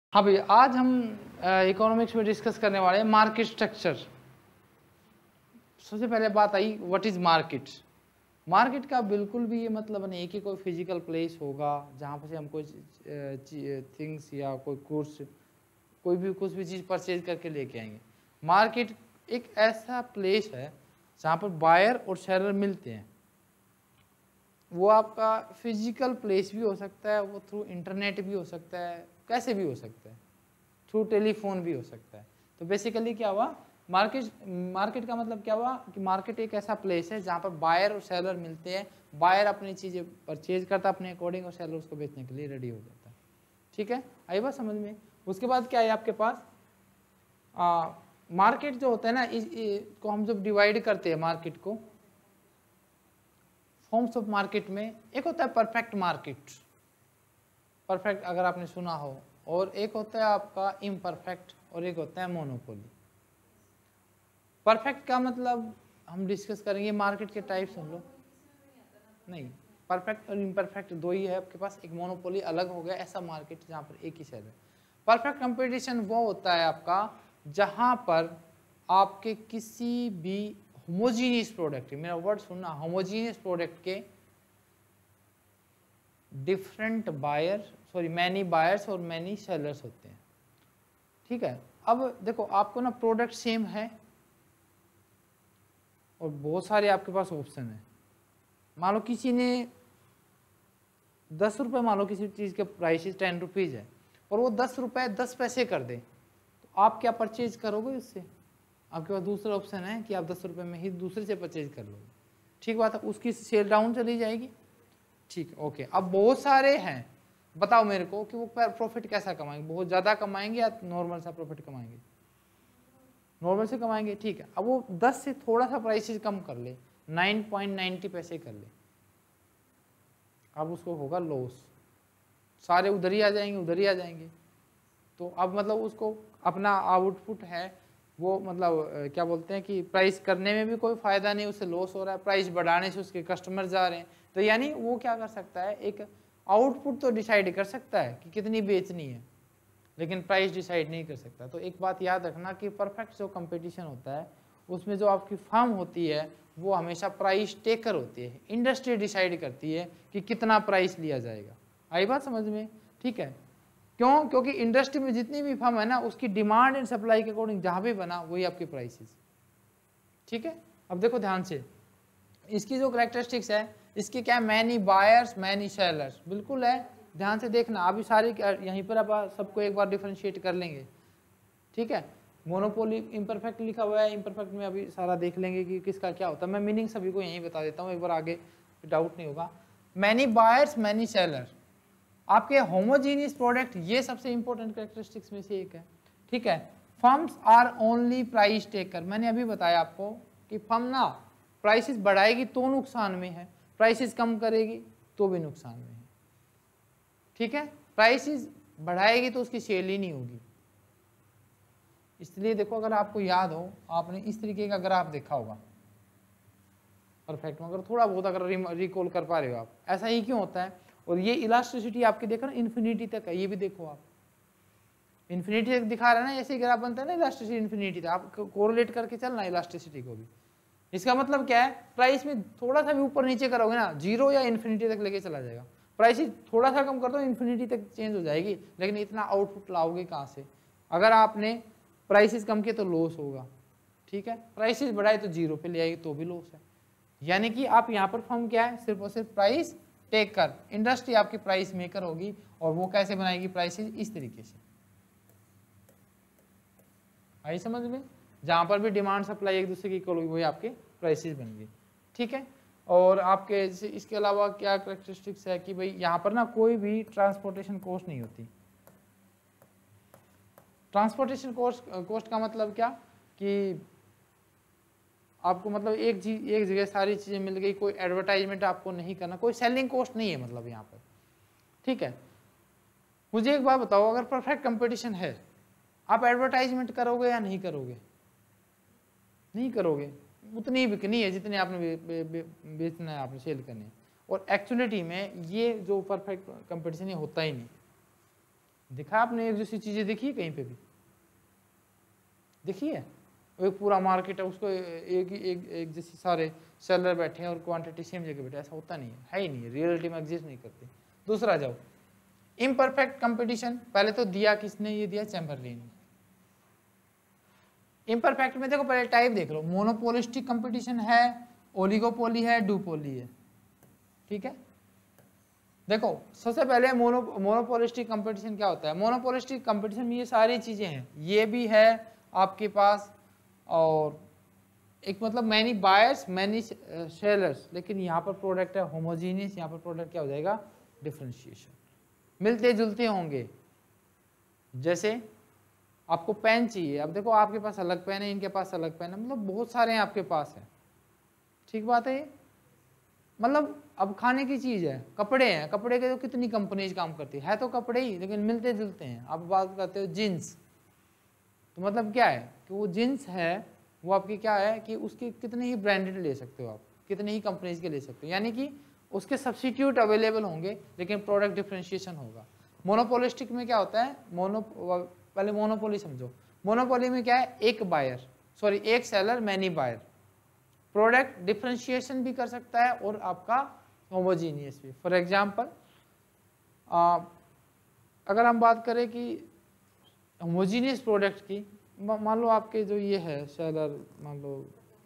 हाँ भैया, आज हम इकोनॉमिक्स में डिस्कस करने वाले हैं मार्केट स्ट्रक्चर। सबसे पहले बात I what is market. Market का बिल्कुल भी ये मतलब नहीं है कि कोई फिजिकल प्लेस होगा जहाँ पर से हम कोई थिंग्स या कोई कोर्स कोई भी कुछ भी चीज़ परचेज करके लेके आएंगे। मार्केट एक ऐसा प्लेस है जहाँ पर बायर और सेलर मिलते हैं। वो आपका फिजिकल प्लेस भी हो सकता है, वो थ्रू इंटरनेट भी हो सकता है, कैसे भी हो सकता है, थ्रू टेलीफोन भी हो सकता है। तो बेसिकली क्या हुआ, मार्केट का मतलब क्या हुआ कि मार्केट एक ऐसा प्लेस है जहाँ पर बायर और सेलर मिलते हैं। बायर अपनी चीज़ें परचेज करता है अपने अकॉर्डिंग और सेलर उसको बेचने के लिए रेडी हो जाता है। ठीक है, आई बात समझ में। उसके बाद क्या है आपके पास, मार्केट जो होता है ना, को हम जब डिवाइड करते हैं मार्केट को फॉर्म्स ऑफ मार्केट में, एक होता है परफेक्ट मार्केट, परफेक्ट अगर आपने सुना हो, और एक होता है आपका इम्परफेक्ट, और एक होता है मोनोपोली। परफेक्ट का मतलब हम डिस्कस करेंगे मार्केट के टाइप्स हम लोग नहीं, परफेक्ट और इम्परफेक्ट दो ही है आपके पास, एक मोनोपोली अलग हो गया, ऐसा मार्केट जहाँ पर एक ही सेल है। परफेक्ट कंपटीशन वो होता है आपका जहाँ पर आपके किसी भी होमोजीनियस प्रोडक्ट, मेरा वर्ड सुनना, होमोजीनियस प्रोडक्ट के डिफरेंट बायर मैनी बायर्स और मैनी सेलर्स होते हैं। ठीक है, अब देखो आपको ना प्रोडक्ट सेम है और बहुत सारे आपके पास ऑप्शन है। मान लो किसी ने 10 रुपये, मान लो किसी चीज़ के प्राइस 10 रुपीज़ है और वो 10 रुपये 10 पैसे कर दे, तो आप क्या परचेज करोगे उससे? आपके पास दूसरा ऑप्शन है कि आप 10 रुपये में ही दूसरे से परचेज कर लोगे। ठीक बात है, उसकी सेल डाउन चली जाएगी। ठीक, ओके। अब बहुत सारे हैं, बताओ मेरे को कि वो प्रॉफिट कैसा कमाएंगे, बहुत ज़्यादा कमाएंगे या नॉर्मल सा प्रॉफिट कमाएंगे? नॉर्मल से कमाएंगे। ठीक है, अब वो 10 से थोड़ा सा प्राइसेस कम कर ले, 9.90 पैसे कर ले, अब उसको होगा लॉस, सारे उधर ही आ जाएंगे, उधर ही आ जाएंगे। तो अब मतलब उसको अपना आउटपुट है वो मतलब क्या बोलते हैं कि प्राइस करने में भी कोई फ़ायदा नहीं, उससे लॉस हो रहा है, प्राइस बढ़ाने से उसके कस्टमर जा रहे हैं। तो यानी वो क्या कर सकता है, एक आउटपुट तो डिसाइड कर सकता है कि कितनी बेचनी है, लेकिन प्राइस डिसाइड नहीं कर सकता। तो एक बात याद रखना कि परफेक्ट जो कंपटीशन होता है उसमें जो आपकी फर्म होती है वो हमेशा प्राइस टेकर होती है, इंडस्ट्री डिसाइड करती है कि कितना प्राइस लिया जाएगा। आई बात समझ में? ठीक है, क्यों? क्योंकि इंडस्ट्री में जितनी भी फर्म है ना, उसकी डिमांड एंड सप्लाई के अकॉर्डिंग जहाँ भी बना वही आपकी प्राइसेस। ठीक है, अब देखो ध्यान से, इसकी जो करेक्टरिस्टिक्स है, इसके क्या है, मैनी बायर्स मैनी सेलर्स, बिल्कुल है, ध्यान से देखना। अभी सारे यहीं पर आप सबको एक बार डिफरेंशिएट कर लेंगे। ठीक है, मोनोपोली इम्परफेक्ट लिखा हुआ है, इम्परफेक्ट में अभी सारा देख लेंगे कि किसका क्या होता है। मैं मीनिंग सभी को यहीं बता देता हूँ, एक बार आगे डाउट नहीं होगा। मैनी बायर्स मैनी सेलर, आपके होमोजीनियस प्रोडक्ट, ये सबसे इंपॉर्टेंट कैरेक्टरिस्टिक्स में से एक है। ठीक है, firms are only price taker, मैंने अभी बताया आपको कि फर्म ना प्राइसेस बढ़ाएगी तो नुकसान में है, प्राइसेस कम करेगी तो भी नुकसान में है। ठीक है, प्राइसेस बढ़ाएगी तो उसकी सेल ही नहीं होगी। इसलिए देखो, अगर आपको याद हो, आपने इस तरीके का ग्राफ देखा होगा परफेक्ट में, अगर थोड़ा बहुत अगर रिकॉल कर पा रहे हो आप, ऐसा ही क्यों होता है। और ये इलास्टिसिटी आपके देखो ना इन्फिनिटी तक है, ये भी देखो आप इन्फिनिटी तक दिखा रहे हैं ना, ऐसे ही ग्राफ बनता है ना इलास्टिसिटी इन्फिनिटी तक, आप कोरिलेट करके चलना इलास्टिसिटी को भी। इसका मतलब क्या है, प्राइस में थोड़ा सा भी ऊपर नीचे करोगे ना, 0 या इन्फिनिटी तक लेके चला जाएगा। प्राइस थोड़ा सा कम कर दो, इन्फिनिटी तक चेंज हो जाएगी, लेकिन इतना आउटपुट लाओगे कहाँ से? अगर आपने प्राइसेस कम किए तो लॉस होगा। ठीक है, प्राइसेस बढ़ाए तो 0 पे ले आएगी तो भी लॉस है। यानी कि आप यहाँ पर फर्म क्या है, सिर्फ और सिर्फ प्राइस टेकर, इंडस्ट्री आपकी प्राइस मेकर होगी, और वो कैसे बनाएगी प्राइसेस, इस तरीके से। आई समझ में? जहाँ पर भी डिमांड सप्लाई एक दूसरे की इक्वल होगी वही आपके प्राइसेस बन गई। ठीक है, और आपके इसके अलावा क्या कैरेक्टरिस्टिक्स है कि भाई यहाँ पर ना कोई भी ट्रांसपोर्टेशन कॉस्ट नहीं होती। ट्रांसपोर्टेशन कॉस्ट का मतलब क्या कि आपको मतलब एक जगह सारी चीज़ें मिल गई, कोई एडवर्टाइजमेंट आपको नहीं करना, कोई सेलिंग कॉस्ट नहीं है मतलब यहाँ पर। ठीक है, मुझे एक बात बताओ, अगर परफेक्ट कंपटीशन है, आप एडवर्टाइजमेंट करोगे या नहीं करोगे? नहीं करोगे, उतनी बिकनी है जितनी आपने बेचना है, आपने सेल करनी है। और एक्चुअलिटी में ये जो परफेक्ट कंपटीशन ये होता ही नहीं। दिखा आपने एक जैसी चीजें देखी है कहीं पे भी? देखी है? एक पूरा मार्केट है, उसको एक जैसी सारे सेलर बैठे हैं और क्वांटिटी सेम जगह बैठे, ऐसा होता नहीं है ही नहीं, रियलिटी में एग्जिस्ट नहीं करती। दूसरा जाओ, इम्परफेक्ट कंपटीशन। पहले तो दिया किसने? ये दिया चैम्बरलिन ने। इम्परफेक्ट में देखो पहले टाइप देख लो, मोनोपोलिस्टिक कंपटीशन है, ओलिगोपोली है, डुपोली है। ठीक है, देखो सबसे पहले मोनोपोलिस्टिक कंपटीशन क्या होता है? मोनोपोलिस्टिक कंपटीशन में ये सारी चीजें हैं, ये भी है आपके पास, और एक मतलब मैनी बायर्स मैनी सेलर्स, लेकिन यहाँ पर प्रोडक्ट है होमोजीनियस, यहाँ पर प्रोडक्ट क्या हो जाएगा? डिफरेंशिएशन। मिलते जुलते होंगे, जैसे आपको पेन चाहिए, अब देखो आपके पास अलग पेन है, इनके पास अलग पेन है, मतलब बहुत सारे हैं आपके पास है। ठीक बात है ये, मतलब अब खाने की चीज है, कपड़े हैं, कपड़े के तो कितनी कंपनीज काम करती है तो कपड़े ही, लेकिन मिलते जुलते हैं। आप बात करते हो जीन्स, तो मतलब क्या है कि वो जीन्स है वो आपकी क्या है कि उसके कितने ही ब्रांडेड ले सकते हो आप, कितने ही कंपनीज के ले सकते हो, यानी कि उसके सब्स्टिट्यूट अवेलेबल होंगे, लेकिन प्रोडक्ट डिफरेंशिएशन होगा। मोनोपोलिस्टिक में क्या होता है? पहले मोनोपोली समझो। मोनोपोली में क्या है? एक बायर, सॉरी एक seller many buyer, product differentiation भी कर सकता है और आपका होमोजीनियस भी। फॉर एग्जांपल अगर हम बात करें कि होमोजीनियस प्रोडक्ट की, मान लो आपके जो ये है सेलर, मान लो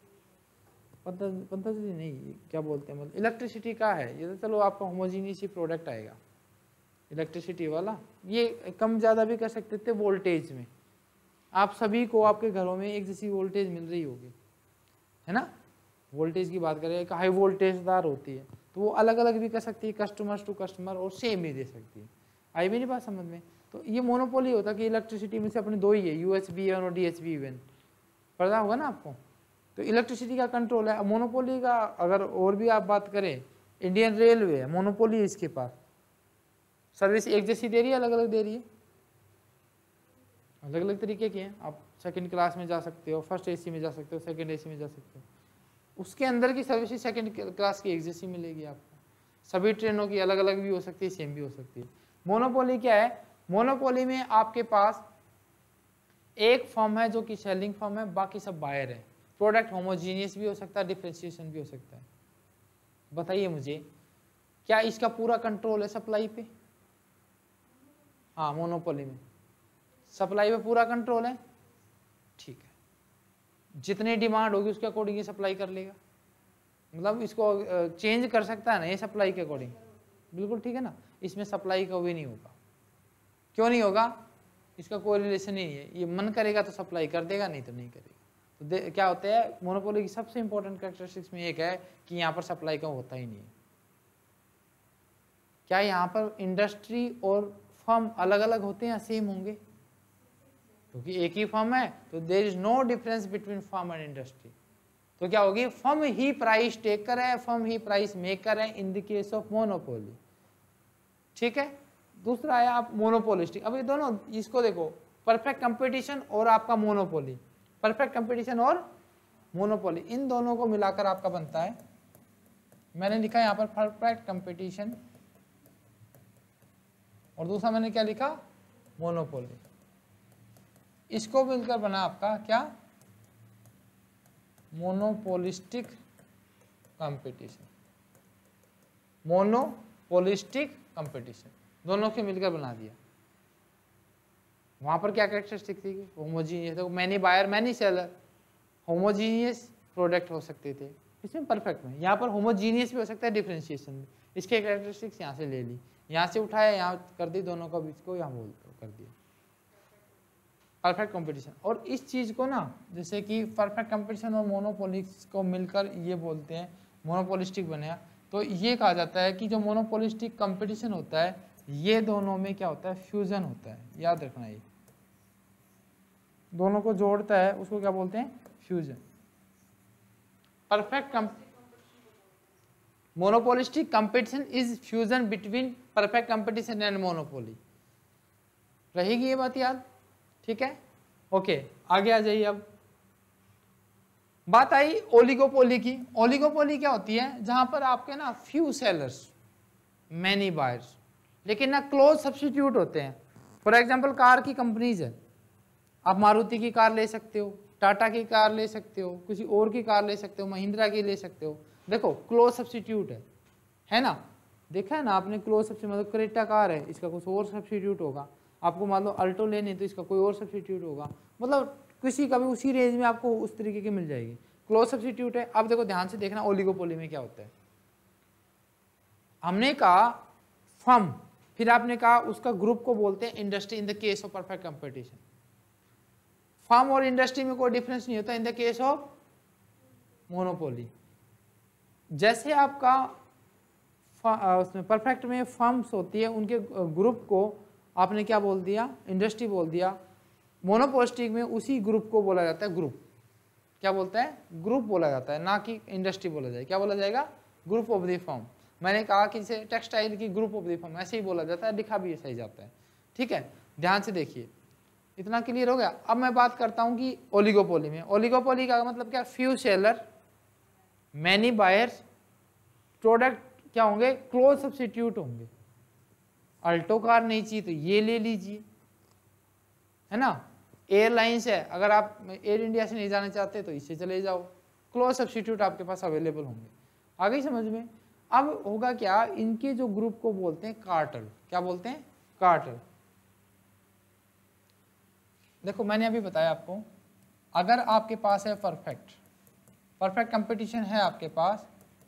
पतंजलि नहीं, क्या बोलते हैं, मतलब इलेक्ट्रिसिटी का है ये, तो चलो आपका होमोजीनियस ही प्रोडक्ट आएगा इलेक्ट्रिसिटी वाला। ये कम ज़्यादा भी कर सकते थे वोल्टेज में, आप सभी को आपके घरों में एक जैसी वोल्टेज मिल रही होगी, है ना? वोल्टेज की बात करें, एक हाई वोल्टेजदार होती है, तो वो अलग अलग भी कर सकती है कस्टमर टू कस्टमर, और सेम भी दे सकती है। आई भी नहीं बात समझ में? तो ये मोनोपोली होता है कि इलेक्ट्रिसिटी में से अपने दो ही है, यूएसबी और डीएचबी इवन, पता होगा ना आपको। तो इलेक्ट्रिसिटी का कंट्रोल है। मोनोपोली का अगर और भी आप बात करें, इंडियन रेलवे है, मोनोपोली है इसके पास, सर्विस एक जैसी दे रही है, अलग अलग दे रही है, अलग अलग तरीके की हैं। आप सेकंड क्लास में जा सकते हो, फर्स्ट एसी में जा सकते हो, सेकंड एसी में जा सकते हो, उसके अंदर की सर्विस सेकंड क्लास की एक जैसी मिलेगी आपको। सभी ट्रेनों की अलग अलग भी हो सकती है, सेम भी हो सकती है। मोनोपोली क्या है? मोनोपोली में आपके पास एक फर्म है जो कि सेलिंग फर्म है, बाकी सब बायर है। प्रोडक्ट होमोजीनियस भी हो सकता है, डिफरेंशिएशन भी हो सकता है। बताइए मुझे, क्या इसका पूरा कंट्रोल है सप्लाई पे? हाँ, मोनोपोली में सप्लाई पे पूरा कंट्रोल है। ठीक है, जितनी डिमांड होगी उसके अकॉर्डिंग ये सप्लाई कर लेगा, मतलब इसको चेंज कर सकता है ना ये सप्लाई के अकॉर्डिंग, बिल्कुल ठीक है ना। इसमें सप्लाई का भी नहीं होगा, क्यों नहीं होगा? इसका कोई रिलेशन ही नहीं है, ये मन करेगा तो सप्लाई कर देगा, नहीं तो नहीं करेगा। तो क्या होता है, मोनोपोली की सबसे इंपॉर्टेंट कैरेक्टरिस्टिक्स में एक है कि यहाँ पर सप्लाई का होता ही नहीं है। क्या यहाँ पर इंडस्ट्री और फर्म अलग अलग होते हैं या सेम होंगे? क्योंकि एक ही फर्म है तो there is no difference between firm and industry. तो क्या होगी? फर्म ही प्राइस टेकर है, फर्म ही प्राइस मेकर है in the case of monopoly. ठीक है, दूसरा है आप मोनोपोलिस्टिक। अब ये दोनों, इसको देखो, परफेक्ट कंपटीशन और आपका मोनोपोली, परफेक्ट कंपटीशन और मोनोपोली, इन दोनों को मिलाकर आपका बनता है, मैंने लिखा यहाँ पर परफेक्ट कंपटीशन, और दूसरा मैंने क्या लिखा? मोनोपोली। इसको मिलकर बना आपका क्या? Monopolistic competition. मोनोपोलिस्टिक कंपटीशन दोनों के मिलकर बना दिया। वहां पर क्या कैरेक्टरिस्टिक थी? होमोजीनियस, तो many buyer many seller, homogeneous product हो सकते थे इसमें परफेक्ट में। यहाँ पर होमोजीनियस भी हो सकता है, डिफरेंशिएशन में। इसके कैरेक्टरिस्टिक्स यहाँ से ले ली, यहाँ से उठाया, यहाँ कर दी, दोनों का बीच को यहाँ बोल कर दिया परफेक्ट कंपटीशन। और इस चीज को ना, जैसे कि परफेक्ट कंपटीशन और मोनोपोलिक्स को मिलकर ये बोलते हैं मोनोपोलिस्टिक बने, तो ये कहा जाता है कि जो मोनोपोलिस्टिक कंपटीशन होता है, ये दोनों में क्या होता है? फ्यूजन होता है। याद रखना, ये दोनों को जोड़ता है, उसको क्या बोलते हैं? Fusion. Perfect monopolistic competition is fusion between perfect competition and monopoly. रहेगी ये बात याद? ठीक है, ओके, आगे आ जाइए। अब बात आई ओलिगोपोली की। ओलिगोपोली क्या होती है? जहां पर आपके ना फ्यू सेलर्स मैनी बायर्स, लेकिन ना क्लोज सब्स्टिट्यूट होते हैं। फॉर एग्जाम्पल कार की कंपनीज है, आप मारुति की कार ले सकते हो, टाटा की कार ले सकते हो, किसी और की कार ले सकते हो, महिंद्रा की ले सकते हो। देखो क्लोज सब्स्टिट्यूट है ना, देखा है ना आपने, क्लोज सब्स्टिट्यूट मतलब क्रेटा कार है, इसका कुछ और सब्स्टिट्यूट होगा, आपको मान लो अल्टो लेने तो इसका कोई और सब्स्टिट्यूट होगा, मतलब किसी का भी उसी रेंज में आपको उस तरीके की मिल जाएगी, क्लोज सब्स्टिट्यूट है। अब देखो ध्यान से देखना ओलिगोपोली में क्या होता है। हमने कहा फर्म, फिर आपने कहा उसका ग्रुप को बोलते हैं industry in the case of perfect competition. Firm और इंडस्ट्री में कोई डिफरेंस नहीं होता in the case of monopoly. जैसे आपका उसमें परफेक्ट में फर्म्स होती है, उनके ग्रुप को आपने क्या बोल दिया, इंडस्ट्री बोल दिया। मोनोपोलिस्टिक में उसी ग्रुप को बोला जाता है ग्रुप, क्या बोलता है, ग्रुप बोला जाता है, ना कि इंडस्ट्री बोला जाए। क्या बोला जाएगा, ग्रुप ऑफ द फर्म। मैंने कहा कि इसे टेक्सटाइल की ग्रुप ऑफ द फर्म ऐसे ही बोला जाता है, लिखा भी ऐसा ही जाता है। ठीक है, ध्यान से देखिए, इतना क्लियर हो गया। अब मैं बात करता हूं कि ओलिगोपोली में, ओलिगोपोली का मतलब क्या, few seller many buyers, product क्या होंगे, क्लोज सब्स्टिट्यूट होंगे। अल्टो कार नहीं चाहिए तो ये ले लीजिए, है ना। एयरलाइंस है, अगर आप एयर इंडिया से नहीं जाना चाहते तो इससे चले जाओ, क्लोज सब्स्टिट्यूट आपके पास अवेलेबल होंगे। आ गई समझ में। अब होगा क्या, इनके जो ग्रुप को बोलते हैं कार्टेल। क्या बोलते हैं, कार्टेल। देखो मैंने अभी बताया आपको, अगर आपके पास है परफेक्ट कंपटीशन है आपके पास,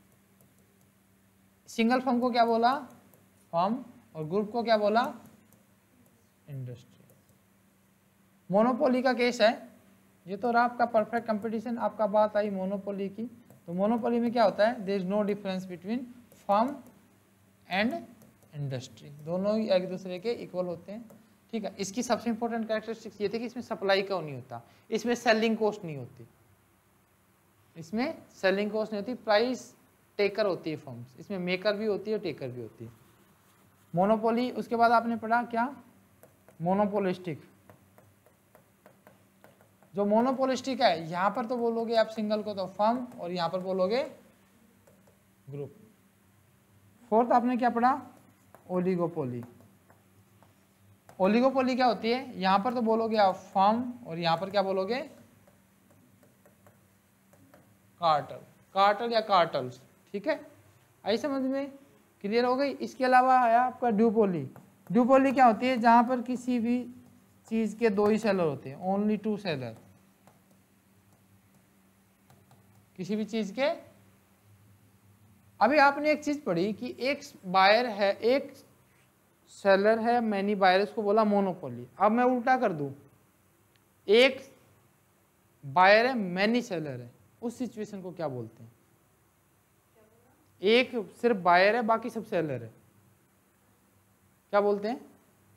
सिंगल फर्म को क्या बोला, फर्म, और ग्रुप को क्या बोला, इंडस्ट्री। मोनोपोली का केस है ये तो रहा आपका परफेक्ट कंपटीशन। आपका बात आई मोनोपोली की, तो मोनोपोली में क्या होता है, there is no difference between firm and industry, दोनों ही एक दूसरे के इक्वल होते हैं। ठीक है, इसकी सबसे इंपॉर्टेंट कैरेक्टरिस्टिक्स ये थी कि इसमें सप्लाई का नहीं होता, इसमें सेलिंग कॉस्ट नहीं होती, इसमें सेलिंग कॉस्ट नहीं होती, प्राइस टेकर होती है फर्म्स, इसमें मेकर भी होती है और टेकर भी होती है। मोनोपोली, उसके बाद आपने पढ़ा क्या, मोनोपोलिस्टिक। जो मोनोपोलिस्टिक है, यहां पर तो बोलोगे आप सिंगल को तो फर्म, और यहां पर बोलोगे ग्रुप। फोर्थ आपने क्या पढ़ा, ओलिगोपोली। ओलिगोपोली क्या होती है, यहां पर तो बोलोगे आप फर्म, और यहां पर क्या बोलोगे, कार्टेल, कार्टेल या कार्टल्स। ठीक है, आई समझ में, क्लियर हो गई। इसके अलावा आया आपका ड्यूपोली। ड्यूपोली क्या होती है, जहां पर किसी भी चीज के दो ही सेलर होते हैं, ओनली टू सेलर, किसी भी चीज के। अभी आपने एक चीज पढ़ी कि एक बायर है, एक सेलर है, मैनी बायर, उसको बोला मोनोपोली। अब मैं उल्टा कर दूं, एक बायर है, मैनी सेलर है, उस सिचुएशन को क्या बोलते हैं, एक सिर्फ बायर है बाकी सब सेलर है, क्या बोलते हैं,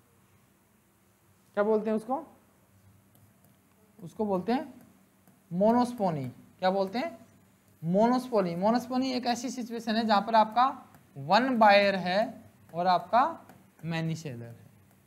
क्या बोलते हैं उसको, उसको बोलते हैं मोनोस्पोनी। क्या बोलते हैं, मोनोस्पोनी। मोनोस्पोनी एक ऐसी सिचुएशन है जहां पर आपका वन बायर है और आपका मैनी सेलर है।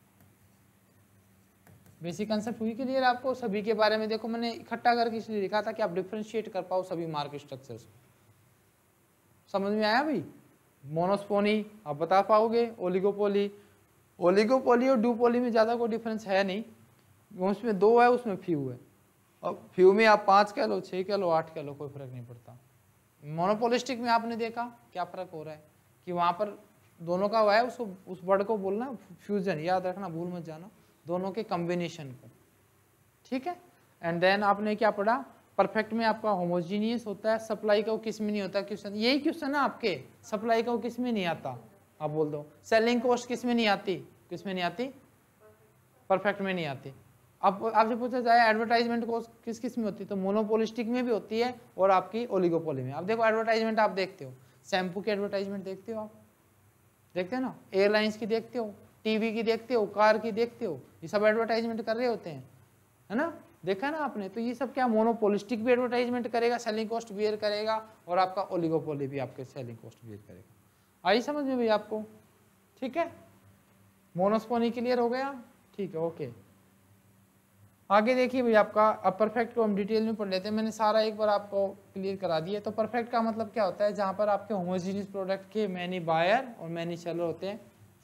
बेसिक कंसेप्ट हुई क्लियर आपको सभी के बारे में। देखो मैंने इकट्ठा करके इसलिए लिखा था कि आप डिफरेंशिएट कर पाओ सभी मार्केट स्ट्रक्चर्स को। समझ में आया भाई, मोनोस्पोनी आप बता पाओगे, ओलिगोपोली, ओलिगोपोली और ड्यूपोली में ज़्यादा कोई डिफरेंस है नहीं, उसमें दो है उसमें फ्यू है, और फ्यू में आप 5 कह लो, 6 कह लो, 8 कह लो, कोई फर्क नहीं पड़ता। मोनोपोलिस्टिक में आपने देखा क्या फर्क हो रहा है कि वहाँ पर दोनों का हुआ है, उसको उस वर्ड को बोलना फ्यूजन, याद रखना, भूल मत जाना, दोनों के कॉम्बिनेशन को। ठीक है, एंड देन आपने क्या पढ़ा, परफेक्ट में आपका होमोजीनियस होता है, सप्लाई का वो किस में नहीं होता। क्वेश्चन यही क्वेश्चन है आपके, सप्लाई का वो किस में नहीं आता, आप बोल दो। सेलिंग कॉस्ट किस में नहीं आती, किस में नहीं आती, परफेक्ट में नहीं आती। अब आपसे पूछा जाए एडवर्टाइजमेंट कॉस्ट किस किस में होती है, तो मोनोपोलिस्टिक में भी होती है और आपकी ओलिगोपोली में। अब देखो एडवर्टाइजमेंट आप देखते हो, शैम्पू की एडवर्टाइजमेंट देखते हो, आप देखते हो ना, एयरलाइंस की देखते हो, टीवी की देखते हो, कार की देखते हो, ये सब एडवर्टाइजमेंट कर रहे होते हैं, है ना, देखा ना आपने। तो ये सब क्या, मोनोपोलिस्टिक भी एडवर्टाइजमेंट करेगा, सेलिंग कॉस्ट बियर करेगा, और आपका ओलिगोपोली भी आपके सेलिंग कॉस्ट बियर करेगा। आई समझ में भाई आपको, ठीक है। मोनोस्पोनी क्लियर हो गया, ठीक है, ओके। आगे देखिए भाई आपका, अब परफेक्ट को हम डिटेल में पढ़ लेते हैं, मैंने सारा एक बार आपको क्लियर करा दिया। तो परफेक्ट का मतलब क्या होता है, जहाँ पर आपके होमोजीनियस प्रोडक्ट के मैनी बायर और मैनी सेलर होते हैं।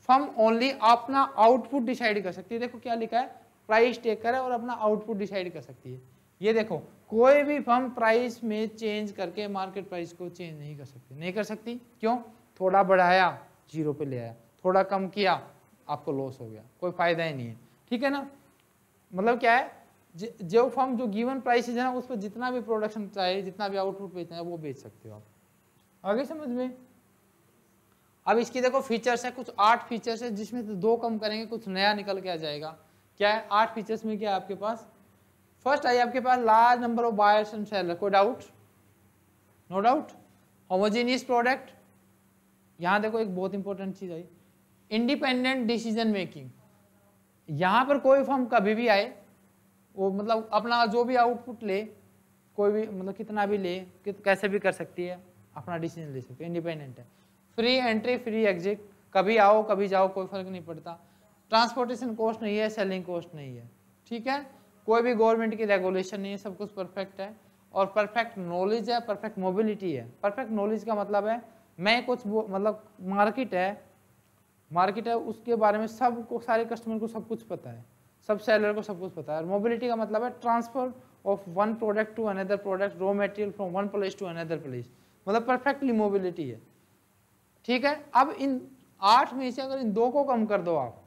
फर्म ओनली अपना आउटपुट डिसाइड कर सकती है। देखो क्या लिखा है, प्राइस टेकर है और अपना आउटपुट डिसाइड कर सकती है। ये देखो कोई भी फर्म प्राइस में चेंज करके मार्केट प्राइस को चेंज नहीं कर सकती, नहीं कर सकती। क्यों? थोड़ा बढ़ाया 0 पे ले आया, थोड़ा कम किया आपको लॉस हो गया, कोई फायदा ही नहीं है। ठीक है ना, मतलब क्या है, जो फर्म जो गिवन प्राइस है ना उस पर जितना भी प्रोडक्शन चाहिए, जितना भी आउटपुट बेचना है वो बेच सकते हो आप। आगे समझ में। अब इसकी देखो फीचर्स है, कुछ 8 फीचर्स है जिसमें से 2 कम करेंगे, कुछ नया निकल के आ जाएगा। क्या है 8 फीचर्स में? क्या है आपके पास? फर्स्ट आई आपके पास large number of buyers and seller, कोई doubt? No doubt. Homogeneous product, यहां देखो एक बहुत इंपॉर्टेंट चीज आई, इंडिपेंडेंट डिसीजन मेकिंग। यहां पर कोई फर्म कभी भी आए, वो मतलब अपना जो भी आउटपुट ले, कोई भी मतलब कितना भी ले, कैसे भी कर सकती है, अपना डिसीजन ले सकती है, इंडिपेंडेंट है। फ्री एंट्री फ्री एग्जिट, कभी आओ कभी जाओ, कोई फर्क नहीं पड़ता। ट्रांसपोर्टेशन कॉस्ट नहीं है, सेलिंग कॉस्ट नहीं है। ठीक है, कोई भी गवर्नमेंट की रेगुलेशन नहीं है, सब कुछ परफेक्ट है। और परफेक्ट नॉलेज है, परफेक्ट मोबिलिटी है। परफेक्ट नॉलेज का मतलब है मैं कुछ मतलब मार्केट है उसके बारे में सबको, सारे कस्टमर को सब कुछ पता है, सब सेलर को सब कुछ पता है। और मोबिलिटी का मतलब है transfer of one product to another product, raw material from one place to another place, मतलब परफेक्टली मोबिलिटी है। ठीक है, अब इन 8 में से अगर इन 2 को कम कर दो आप,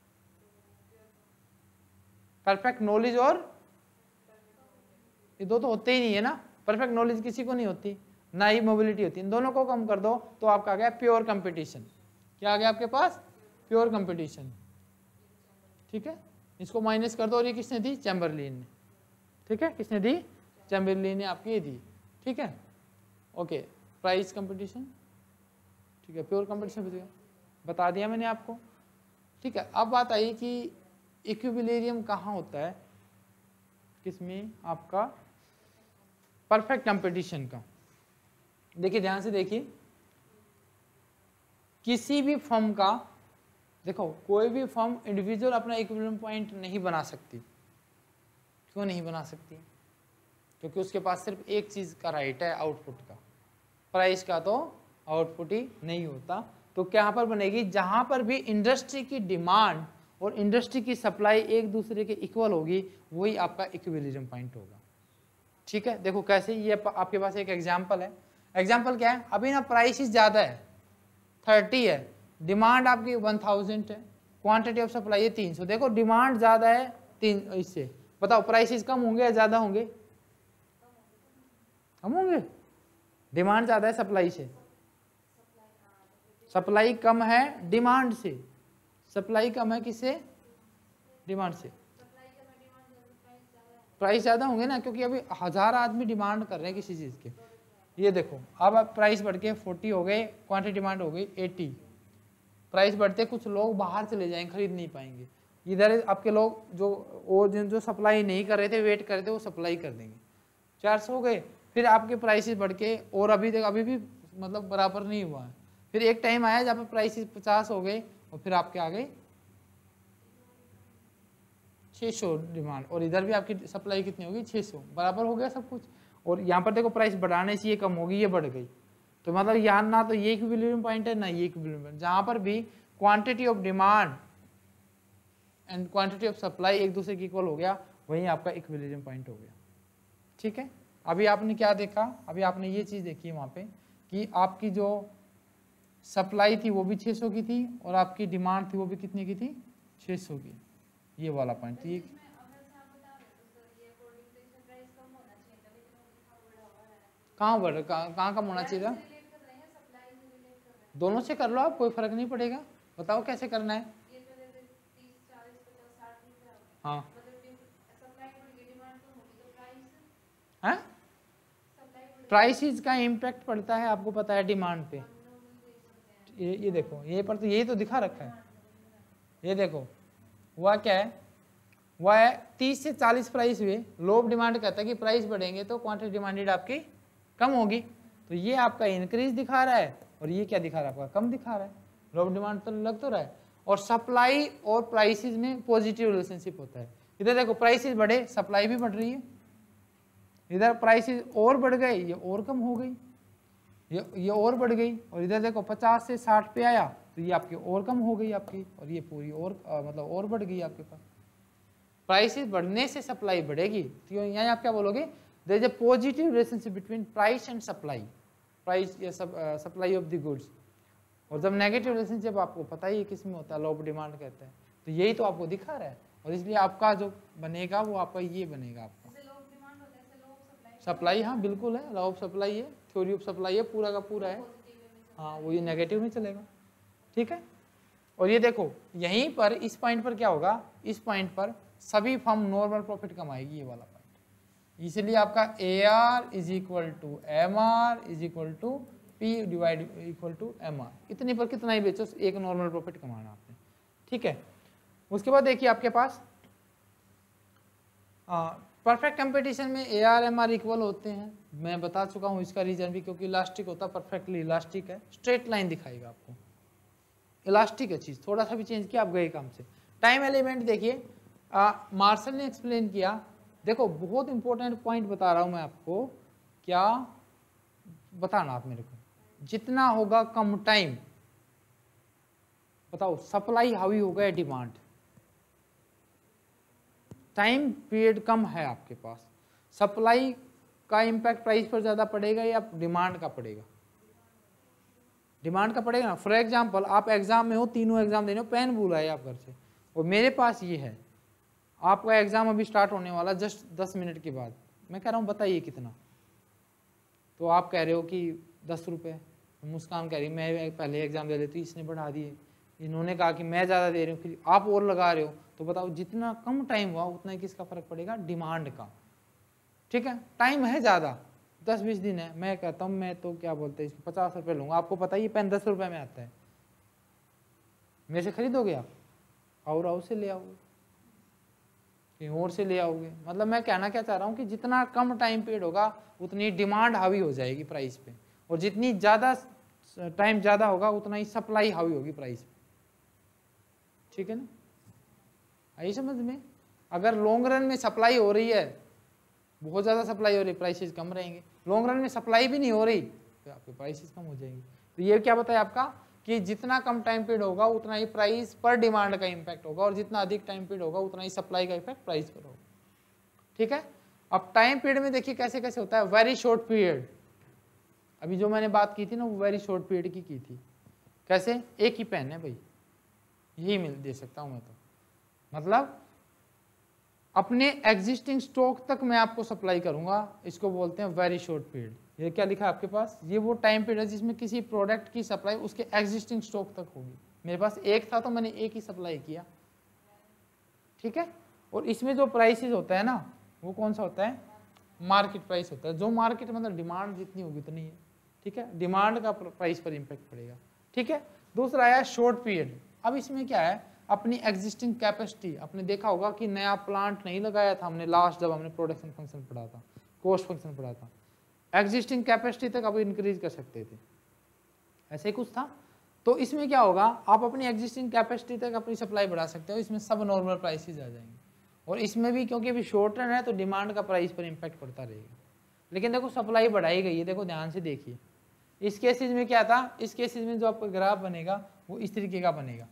परफेक्ट नॉलेज और ये 2 तो होते ही नहीं है ना, परफेक्ट नॉलेज किसी को नहीं होती, ना ही मोबिलिटी होती। इन दोनों को कम कर दो तो आपका आ गया प्योर कंपटीशन। क्या आ गया आपके पास? Pure competition. ठीक है, इसको माइनस कर दो, और ये किसने दी? चैम्बरलिन ने। ठीक है, किसने दी? चैम्बरलिन ने आपकी ये दी। ठीक है, ओके। प्राइस कंपटीशन, ठीक है, प्योर कंपटीशन बता दिया मैंने आपको। ठीक है, अब बात आई कि इक्विलिब्रियम कहाँ होता है, किसमें? आपका परफेक्ट कंपटीशन का। देखिए ध्यान से देखिए, किसी भी फर्म का, देखो कोई भी फर्म इंडिविजुअल अपना इक्विलिब्रियम पॉइंट नहीं बना सकती। क्यों नहीं बना सकती? क्योंकि उसके पास सिर्फ एक चीज का राइट है, आउटपुट का। प्राइस का तो आउटपुट ही नहीं होता। तो क्या पर बनेगी? जहां पर भी इंडस्ट्री की डिमांड और इंडस्ट्री की सप्लाई एक दूसरे के इक्वल होगी, वही आपका इक्विलिब्रियम पॉइंट होगा। ठीक है, देखो कैसे, ये आपके पास एक एग्जांपल है। एग्जांपल क्या है? अभी ना प्राइस ज्यादा है, 30 है, डिमांड आपकी 1000 है, क्वांटिटी ऑफ सप्लाई है 300। देखो डिमांड ज्यादा है 3, इससे बताओ प्राइसेस कम होंगे या ज्यादा होंगे? कम होंगे। डिमांड ज्यादा है सप्लाई से, सप्लाई कम है डिमांड से। सप्लाई कम है किससे? डिमांड से। प्राइस ज्यादा होंगे ना, क्योंकि अभी 1000 आदमी डिमांड कर रहे हैं किसी चीज के। ये देखो अब प्राइस बढ़ के 40 हो गए, क्वांटिटी डिमांड हो गई 80। प्राइस बढ़ते कुछ लोग बाहर चले जाएंगे, खरीद नहीं पाएंगे। इधर आपके लोग जो सप्लाई नहीं कर रहे थे, वेट कर रहे थे, वो सप्लाई कर देंगे। 400 हो गए, फिर आपके प्राइसेस बढ़ के, और अभी भी मतलब बराबर नहीं हुआ है। फिर एक टाइम आया जब प्राइसेस 50 हो गए, और फिर आपके आ गए 600 डिमांड, और इधर भी आपकी सप्लाई कितनी होगी? 600, बराबर हो गया सब कुछ। और यहाँ पर देखो प्राइस बढ़ाने से ये कम होगी, ये बढ़ गई। तो मतलब यहाँ ना तो ये इक्विलिब्रियम पॉइंट है, ना ये इक्विलिब्रियम पॉइंट। जहाँ पर भी quantity of demand and quantity of supply एक दूसरे के इक्वल हो गया, वहीं आपका इक्विलिब्रियम पॉइंट हो गया। ठीक है, अभी आपने क्या देखा? अभी आपने ये चीज़ देखी है वहाँ पे कि आपकी जो सप्लाई थी वो भी 600 की थी, और आपकी डिमांड थी वो भी कितने की थी? 600 की। ये वाला पॉइंट। ये कहाँ बढ़, कहाँ कम होना चाहिए था? दोनों से कर लो आप, कोई फर्क नहीं पड़ेगा। बताओ कैसे करना है? हाँ हाँ, प्राइसेस का इम्पैक्ट पड़ता है, आपको पता है डिमांड पे। ये देखो, ये पर तो यही तो दिखा रखा है। ये देखो वह क्या है, वह है 30 से 40 प्राइस हुए, लो डिमांड कहता है कि प्राइस बढ़ेंगे तो क्वांटिटी डिमांडेड आपकी कम होगी। तो ये आपका इंक्रीज दिखा रहा है, और ये क्या दिखा रहा है? आपका कम दिखा रहा है। लो डिमांड तो लग तो रहा है। और सप्लाई और प्राइसेस में पॉजिटिव रिलेशनशिप होता है। इधर देखो प्राइसेस बढ़े, सप्लाई भी बढ़ रही है। इधर प्राइसेस और बढ़ गए, ये और कम हो गई, ये और बढ़ गई। और इधर देखो 50 से 60 पे आया, तो ये आपकी और कम हो गई आपकी, और ये पूरी और मतलब और बढ़ गई आपके पास। प्राइसेस बढ़ने से सप्लाई बढ़ेगी, तो यहाँ आप क्या बोलोगे, there is a positive relationship between price and supply, price या सप्लाई ऑफ द गुड्स। और जब नेगेटिव रिलेशनशिप आपको पता ही है किस में होता है, लॉ ऑफ डिमांड कहते हैं, तो यही तो आपको दिखा रहा है, और इसलिए आपका जो बनेगा वो आपका ये बनेगा आपका सप्लाई। हाँ बिल्कुल है, लॉ ऑफ सप्लाई है, थ्योरी ऑफ सप्लाई है, पूरा का पूरा है। हाँ वो ये नेगेटिव नहीं चलेगा, ठीक है। और ये देखो यहीं पर इस पॉइंट पर क्या होगा, इस पॉइंट पर सभी फर्म नॉर्मल प्रॉफिट कमाएगी, ये वाला पॉइंट। इसलिए आपका AR is equal to MR is equal to P divide equal to MR। इतने पर कितना ही बेचो, एक नॉर्मल प्रॉफिट कमाना आपने, ठीक है। उसके बाद देखिए आपके पास परफेक्ट कंपटीशन में AR MR इक्वल होते हैं, मैं बता चुका हूँ इसका रीजन भी, क्योंकि इलास्टिक होता है, परफेक्टली इलास्टिक है, स्ट्रेट लाइन दिखाएगा आपको, इलास्टिक है चीज, थोड़ा सा भी चेंज किया आप गए काम से। टाइम एलिमेंट देखिए मार्शल ने एक्सप्लेन किया, देखो बहुत इंपॉर्टेंट पॉइंट बता रहा हूं मैं आपको, क्या बताना आप मेरे को, जितना होगा कम टाइम, बताओ सप्लाई हावी होगा या डिमांड, टाइम पीरियड कम है आपके पास, सप्लाई का इंपैक्ट प्राइस पर ज्यादा पड़ेगा या डिमांड का पड़ेगा, डिमांड का पड़ेगा ना। फॉर एग्जाम्पल आप एग्जाम में हो, तीनों एग्जाम देने हो, पेन भूल आए आप घर से, और मेरे पास ये है, आपका एग्जाम अभी स्टार्ट होने वाला जस्ट 10 मिनट के बाद, मैं कह रहा हूँ बताइए कितना, तो आप कह रहे हो कि 10 रुपये, मुस्कान कह रही मैं पहले एग्जाम दे लेती, इसने बढ़ा दिए, इन्होंने कहा कि मैं ज़्यादा दे रही हूँ, फिर आप और लगा रहे हो, तो बताओ जितना कम टाइम हुआ उतना ही किसका फर्क पड़ेगा, डिमांड का, ठीक है। टाइम है ज़्यादा, 10-20 दिन है, मैं कहता हूँ मैं तो क्या बोलते हैं इसको 50 रुपये लूँगा, आपको पता ही ये पेन 10 रुपये में आता है, मेरे से खरीदोगे आप, और से ले आओगे, कहीं और से ले आओगे, मतलब मैं कहना क्या चाह रहा हूँ कि जितना कम टाइम पीरियड होगा उतनी डिमांड हावी हो जाएगी प्राइस पे, और जितनी ज़्यादा टाइम ज़्यादा होगा उतना ही सप्लाई हावी होगी प्राइस पे, ठीक है ना, आई समझ में। अगर लॉन्ग रन में सप्लाई हो रही है, बहुत ज़्यादा सप्लाई हो रही है, प्राइसेस कम रहेंगे, लॉन्ग रन में सप्लाई भी नहीं हो रही तो आपके प्राइसेस कम हो जाएंगे। तो ये क्या बताया आपका कि जितना कम टाइम पीरियड होगा उतना ही प्राइस पर डिमांड का इम्पैक्ट होगा, और जितना अधिक टाइम पीरियड होगा उतना ही सप्लाई का इफेक्ट प्राइस पर होगा, ठीक है। अब टाइम पीरियड में देखिए कैसे कैसे होता है, वेरी शॉर्ट पीरियड, अभी जो मैंने बात की थी ना वो वेरी शॉर्ट पीरियड की थी, कैसे, एक ही पेन है भाई, यही मिल दे सकता हूँ मैं, तो मतलब अपने एग्जिस्टिंग स्टॉक तक मैं आपको सप्लाई करूंगा, इसको बोलते हैं वेरी शॉर्ट पीरियड। ये क्या लिखा है आपके पास, ये वो टाइम पीरियड है जिसमें किसी प्रोडक्ट की सप्लाई उसके एग्जिस्टिंग स्टॉक तक होगी। मेरे पास एक था तो मैंने एक ही सप्लाई किया, ठीक है। और इसमें जो प्राइसेस होता है ना वो कौन सा होता है, मार्केट प्राइस होता है, जो मार्केट मतलब डिमांड जितनी होगी उतनी है, ठीक है, डिमांड का प्राइस पर इम्पैक्ट पड़ेगा, ठीक है। दूसरा आया शॉर्ट पीरियड, अब इसमें क्या है, अपनी एग्जिस्टिंग कैपेसिटी, आपने देखा होगा कि नया प्लांट नहीं लगाया था हमने, लास्ट जब हमने प्रोडक्शन फंक्शन पढ़ा था, कॉस्ट फंक्शन पढ़ा था, एग्जिस्टिंग कैपेसिटी तक आप इंक्रीज कर सकते थे, ऐसे ही कुछ था। तो इसमें क्या होगा, आप अपनी एग्जिस्टिंग कैपेसिटी तक अपनी सप्लाई बढ़ा सकते हो, इसमें सब नॉर्मल प्राइसेस आ जाएंगे, और इसमें भी क्योंकि अभी शॉर्ट रन है तो डिमांड का प्राइस पर इम्पैक्ट पड़ता रहेगा, लेकिन देखो सप्लाई बढ़ाई गई है, देखो ध्यान से देखिए, इस केसेज में क्या था, इस केसेज में जो आपका ग्राफ बनेगा वो इस तरीके का बनेगा,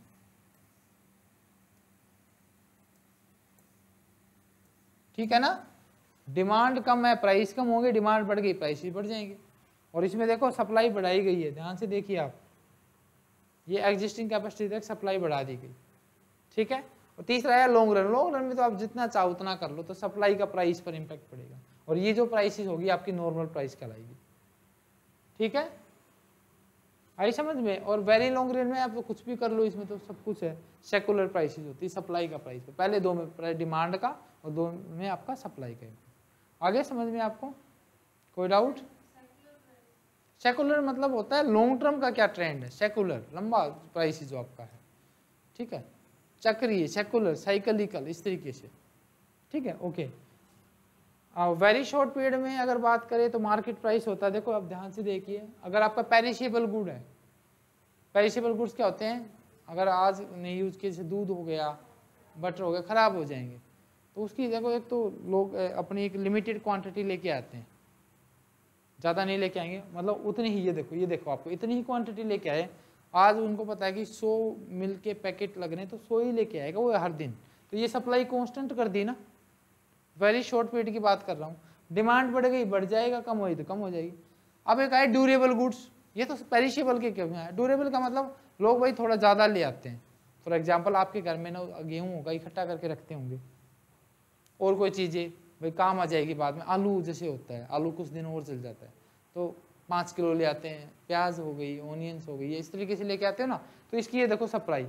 ठीक है ना, डिमांड कम है प्राइस कम होंगे, डिमांड बढ़ गई प्राइस भी बढ़ जाएंगे, और इसमें देखो सप्लाई बढ़ाई गई है, ध्यान से देखिए आप, ये एग्जिस्टिंग कैपेसिटी तक सप्लाई बढ़ा दी गई, ठीक है। और तीसरा है लॉन्ग रन, लॉन्ग रन में तो आप जितना चाहो उतना कर लो, तो सप्लाई का प्राइस पर इम्पैक्ट पड़ेगा, और ये जो प्राइसेस होगी आपकी नॉर्मल प्राइस कहलाएगी, ठीक है, आई समझ में। और वेरी लॉन्ग रन में आप तो कुछ भी कर लो, इसमें तो सब कुछ है, सेकुलर प्राइसेस होती है सप्लाई का प्राइस पे, पहले दो में डिमांड का और दो में आपका सप्लाई का। आगे समझ में आपको कोई डाउट? सेकुलर मतलब होता है लॉन्ग टर्म का क्या ट्रेंड है, सेकुलर लंबा प्राइस जो आपका है, ठीक है, चक्रीय, सेकुलर, साइक्लिकल, इस तरीके से, ठीक है, ओके। वेरी शॉर्ट पीरियड में अगर बात करें तो मार्केट प्राइस होता है, देखो आप ध्यान से देखिए, अगर आपका पेरिशेबल गुड है, पेरिशेबल गुड्स क्या होते हैं, अगर आज नहीं यूज किए, जैसे दूध हो गया, बटर हो गया, खराब हो जाएंगे, तो उसकी देखो एक तो लोग अपनी एक लिमिटेड क्वांटिटी लेके आते हैं, ज़्यादा नहीं लेके आएंगे, मतलब उतनी ही, ये देखो आपको इतनी ही क्वांटिटी लेके आए, आज उनको पता है कि 100 मिल्क के पैकेट लग रहे हैं तो 100 ही लेके आएगा वो हर दिन, तो ये सप्लाई कांस्टेंट कर दी ना, वेरी शॉर्ट पीरियड की बात कर रहा हूँ। डिमांड बढ़ गई बढ़ जाएगा, कम हुई तो कम हो जाएगी। अब एक आए ड्यूरेबल गुड्स, ये तो पेरिशेबल के क्यों है। ड्यूरेबल का मतलब लोग भाई थोड़ा ज़्यादा ले आते हैं। फॉर एग्जाम्पल आपके घर में ना गेहूँ होगा इकट्ठा करके रखते होंगे, और कोई चीज़ें भाई काम आ जाएगी बाद में, आलू जैसे होता है, आलू कुछ दिन और चल जाता है तो 5 किलो ले आते हैं, प्याज हो गई, ऑनियंस हो गई, ये इस तरीके से लेके आते हो ना, तो इसकी ये देखो सप्लाई,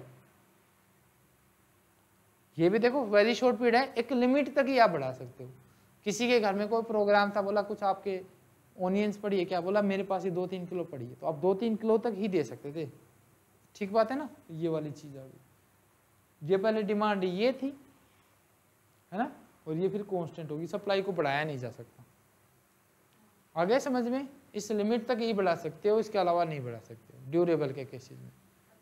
ये भी देखो वेरी शॉर्ट पीरियड है, एक लिमिट तक ही आप बढ़ा सकते हो। किसी के घर में कोई प्रोग्राम था, बोला कुछ आपके ऑनियंस पड़ी है क्या, बोला मेरे पास ही 2-3 किलो पड़ी है, तो आप 2-3 किलो तक ही दे सकते थे, ठीक बात है ना। ये वाली चीज आ गई, ये पहले डिमांड ये थी है ना, और ये फिर कांस्टेंट होगी, सप्लाई को बढ़ाया नहीं जा सकता। आगे समझ में, इस लिमिट तक ही बढ़ा सकते हो, इसके अलावा नहीं बढ़ा सकते ड्यूरेबल के केसेस में।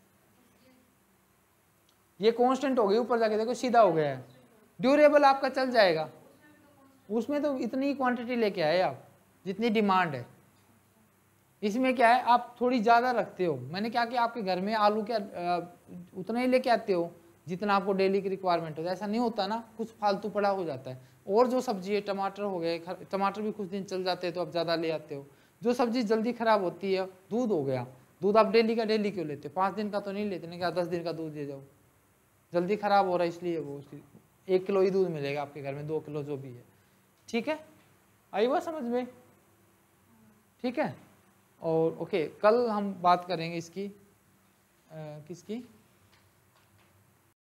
ये कांस्टेंट हो गई, ऊपर जाके देखो सीधा हो गया है। ड्यूरेबल आपका चल जाएगा, उसमें तो इतनी क्वांटिटी लेके आए आप जितनी डिमांड है। इसमें क्या है, आप थोड़ी ज़्यादा रखते हो। मैंने क्या किया, आपके घर में आलू क्या उतना ही लेके आते हो जितना आपको डेली की रिक्वायरमेंट होता है, ऐसा नहीं होता ना, कुछ फालतू पड़ा हो जाता है। और जो सब्जी है, टमाटर हो गए, टमाटर भी कुछ दिन चल जाते हैं तो आप ज़्यादा ले आते हो। जो सब्जी जल्दी खराब होती है, दूध हो गया, दूध आप डेली का डेली क्यों लेते हो, 5 दिन का तो नहीं लेते ना, क्या 10 दिन का दूध दे जाओ, जल्दी खराब हो रहा है इसलिए वो 1 किलो ही दूध मिलेगा आपके घर में, 2 किलो जो भी है, ठीक है। आई बात समझ में, ठीक है। और ओके, कल हम बात करेंगे इसकी किसकी